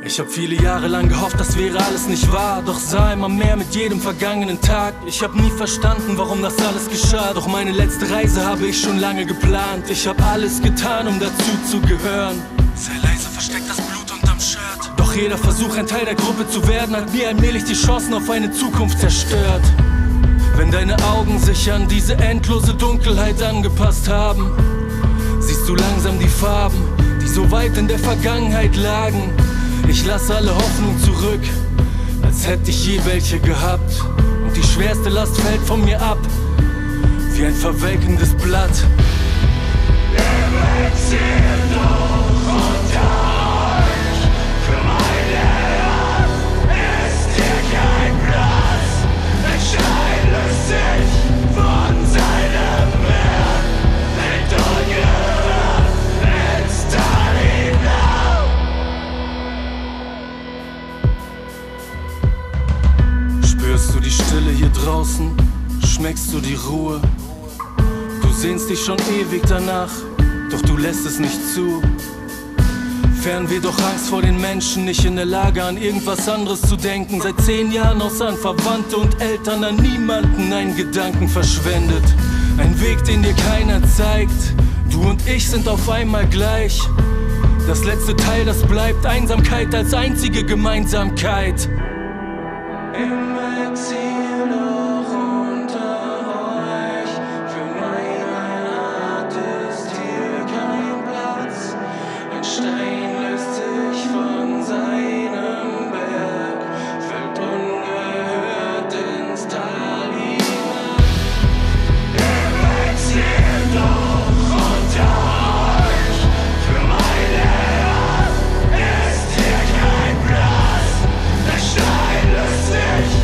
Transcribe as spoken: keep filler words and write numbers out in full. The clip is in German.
Ich hab viele Jahre lang gehofft, das wäre alles nicht wahr, doch sah immer mehr mit jedem vergangenen Tag. Ich hab nie verstanden, warum das alles geschah, doch meine letzte Reise habe ich schon lange geplant. Ich hab alles getan, um dazu zu gehören. Sehr leise versteckt das Blut unterm Shirt. Doch jeder Versuch, ein Teil der Gruppe zu werden, hat mir allmählich die Chancen auf eine Zukunft zerstört. Wenn deine Augen sich an diese endlose Dunkelheit angepasst haben, siehst du langsam die Farben, die so weit in der Vergangenheit lagen. Ich lasse alle Hoffnung zurück, als hätte ich je welche gehabt. Und die schwerste Last fällt von mir ab, wie ein verwelkendes Blatt. Im Exil doch unter euch, für meine Herren ist hier kein Platz. Ein Stein löst sich von seinem Wert, bringt ungehört ins Tal hinauf. Spürst du die Stille hier draußen? Schmeckst du die Ruhe? Du sehnst dich schon ewig danach, doch du lässt es nicht zu. Wären wir doch Angst vor den Menschen, nicht in der Lage an irgendwas anderes zu denken. Seit zehn Jahren außer an Verwandte und Eltern an niemanden einen Gedanken verschwendet. Ein Weg, den dir keiner zeigt, du und ich sind auf einmal gleich. Das letzte Teil, das bleibt Einsamkeit als einzige Gemeinsamkeit. Im Exil noch unter euch, für meine Heimat ist hier kein Platz. Ein Stein löst sich von seinem Berg, fällt ungehört ins Tal hinein. Im Exil doch unter euch, für meine Herren ist hier kein Platz. Der Stein löst sich